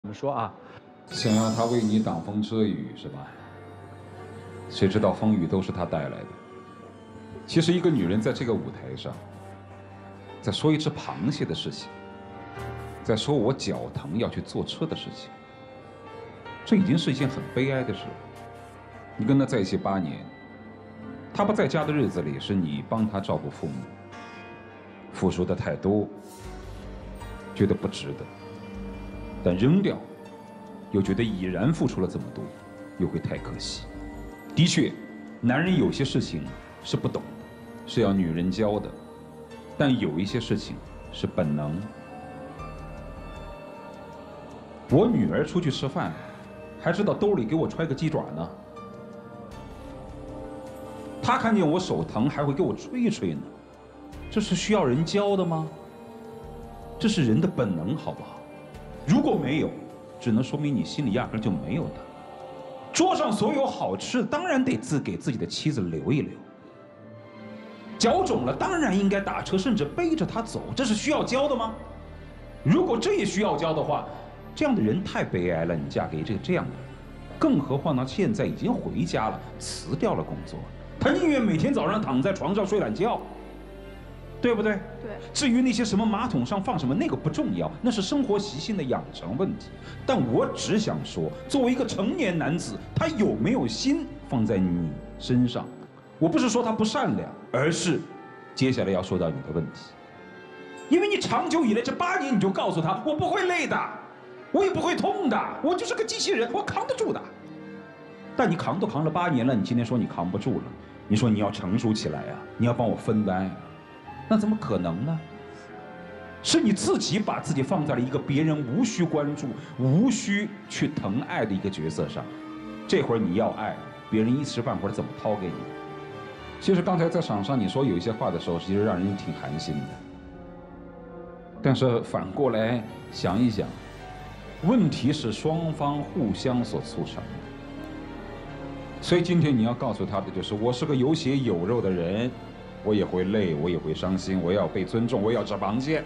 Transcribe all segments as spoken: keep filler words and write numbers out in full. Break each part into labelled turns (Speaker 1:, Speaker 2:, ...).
Speaker 1: 我们说啊，
Speaker 2: 想要他为你挡风遮雨是吧？谁知道风雨都是他带来的。其实一个女人在这个舞台上，在说一只螃蟹的事情，在说我脚疼要去坐车的事情，这已经是一件很悲哀的事。你跟他在一起八年，他不在家的日子里是你帮他照顾父母，付出的太多，觉得不值得。但扔掉，又觉得已然付出了这么多，又会太可惜。的确，男人有些事情是不懂的，是要女人教的，但有一些事情是本能。我女儿出去吃饭，还知道兜里给我揣个鸡爪呢。她看见我手疼，还会给我吹一吹呢。这是需要人教的吗？这是人的本能，好不好？如果没有，只能说明你心里压根就没有它。桌上所有好吃的，当然得自给自己的妻子留一留。脚肿了，当然应该打车，甚至背着她走，这是需要教的吗？如果这也需要教的话，这样的人太悲哀了。你嫁给这个这样的人，更何况呢，现在已经回家了，辞掉了工作，他宁愿每天早上躺在床上睡懒觉。对不对？
Speaker 3: 对。
Speaker 2: 至于那些什么马桶上放什么，那个不重要，那是生活习性的养成问题。但我只想说，作为一个成年男子，他有没有心放在你身上？我不是说他不善良，而是接下来要说到你的问题。因为你长久以来这八年，你就告诉他，我不会累的，我也不会痛的，我就是个机器人，我扛得住的。但你扛都扛了八年了，你今天说你扛不住了，你说你要成熟起来呀、啊，你要帮我分担呀、啊。那怎么可能呢？是你自己把自己放在了一个别人无需关注、无需去疼爱的一个角色上。这会儿你要爱，别人一时半会儿怎么掏给你？其实刚才在场上你说有一些话的时候，其实让人挺寒心的。但是反过来想一想，问题是双方互相所促成的。所以今天你要告诉他的就是，我是个有血有肉的人。我也会累，我也会伤心，我要被尊重，我要吃螃蟹。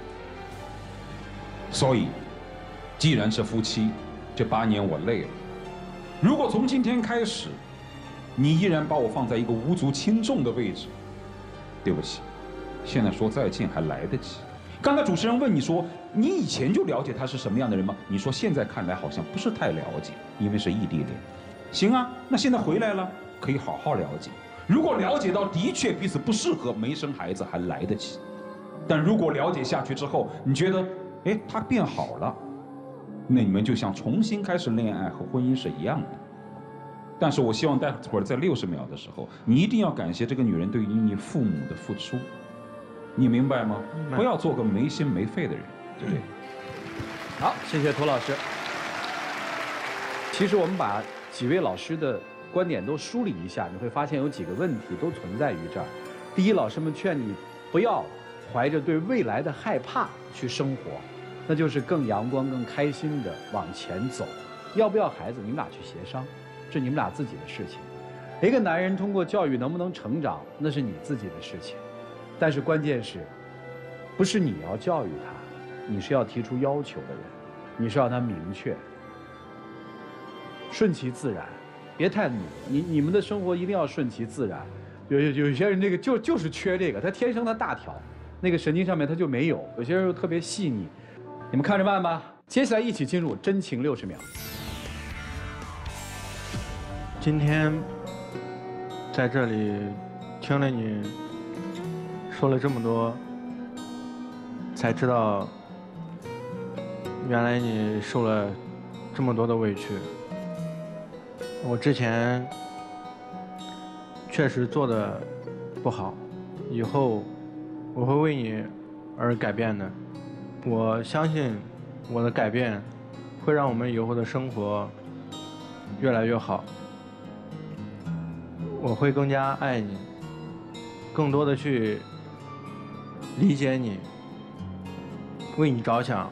Speaker 2: 所以，既然是夫妻，这八年我累了。如果从今天开始，你依然把我放在一个无足轻重的位置，对不起，现在说再见还来得及。刚才主持人问你说，你以前就了解他是什么样的人吗？你说现在看来好像不是太了解，因为是异地恋。行啊，那现在回来了，可以好好了解。如果了解到的确彼此不适合，没生孩子还来得及。但如果了解下去之后，你觉得，哎，他变好了，那你们就像重新开始恋爱和婚姻是一样的。但是我希望待会儿在六十秒的时候，你一定要感谢这个女人对于你父母的付出，你明白吗？不要做个没心没肺的人，对不对？
Speaker 1: 好，谢谢涂老师。其实我们把几位老师的观点都梳理一下，你会发现有几个问题都存在于这儿。第一，老师们劝你不要怀着对未来的害怕去生活，那就是更阳光、更开心的往前走。要不要孩子，你们俩去协商，这是你们俩自己的事情。一个男人通过教育能不能成长，那是你自己的事情。但是关键是，不是你要教育他，你是要提出要求的人，你是要他明确，顺其自然。别太努，你你们的生活一定要顺其自然。有有有些人这个就就是缺这个，他天生他大条，那个神经上面他就没有。有些人又特别细腻，你们看着办吧。接下来一起进入真情六十秒。
Speaker 4: 今天在这里听了你说了这么多，才知道原来你受了这么多的委屈。我之前确实做的不好，以后我会为你而改变的。我相信我的改变会让我们以后的生活越来越好。我会更加爱你，更多的去理解你，为你着想。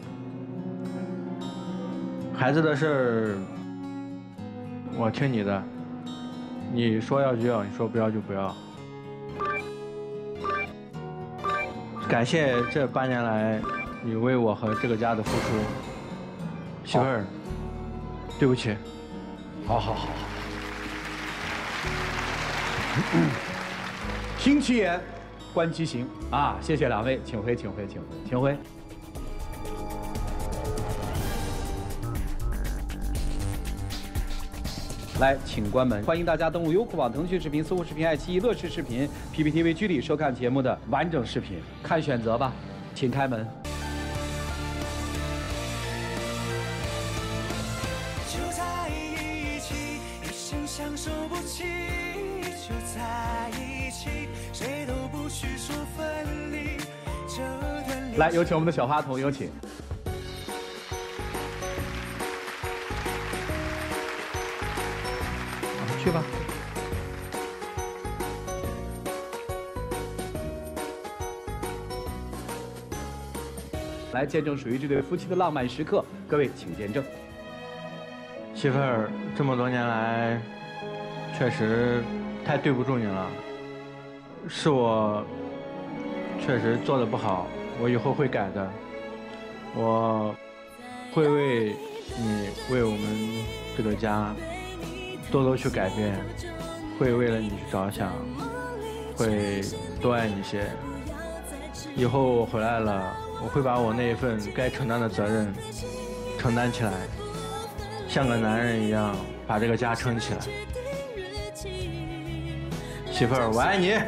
Speaker 4: 孩子的事儿我听你的，你说要就要，你说不要就不要。感谢这八年来你为我和这个家的付出， 媳妇儿，对不起。
Speaker 1: 好好好好。听其言，观其行啊！谢谢两位，请回，请回，请回，请回。来，请关门！欢迎大家登录优酷网、腾讯视频、搜狐视频、爱奇艺、乐视视频、P P T V 居里收看节目的完整视频，看选择吧，请开门。就在一起，一生相守不弃，就在一起，谁都不许说分离。这段来，有请我们的小花童，有请。去吧。来见证属于这对夫妻的浪漫时刻，各位请见证。
Speaker 4: 媳妇儿，这么多年来，确实太对不住你了，是我确实做的不好，我以后会改的，我会为你，为我们这个家多多去改变，会为了你去着想，会多爱你些。以后我回来了，我会把我那一份该承担的责任承担起来，像个男人一样把这个家撑起来。媳妇儿，我爱你。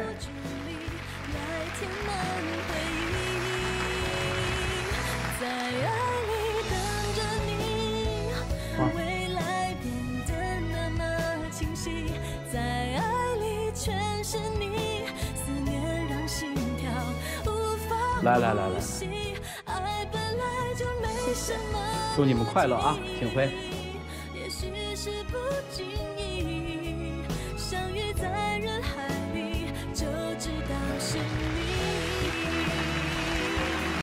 Speaker 1: 来来来来，祝你们快乐啊！请回。